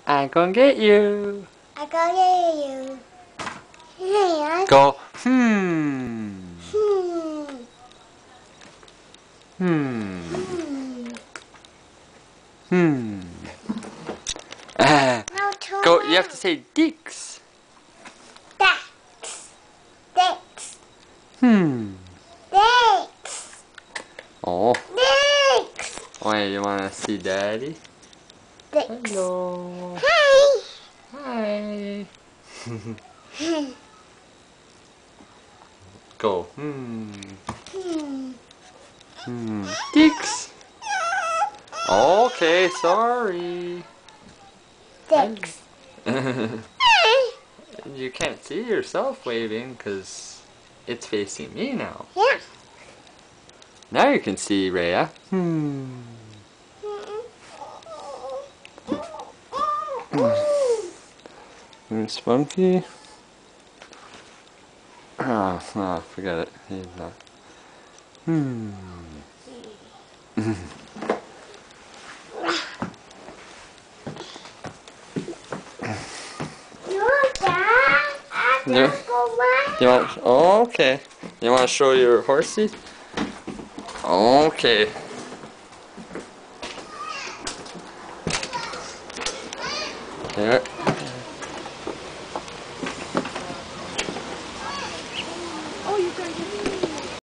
I'm gonna get you. I go get you. Hey, Go. Hmm. No, Go. You have to say Dix. Dex. Dex. Dex. Oh. Dex. Wait, you wanna see Daddy? Dex. Hello. Hi. Hi. Go. Dix. Okay, sorry. Dex. You can't see yourself waving because it's facing me now. Yeah. Now you can see Rhea. There's Spunky. Oh, forget it. He's not. No, You want? Oh, okay. You want to show your horsey? Okay. Here.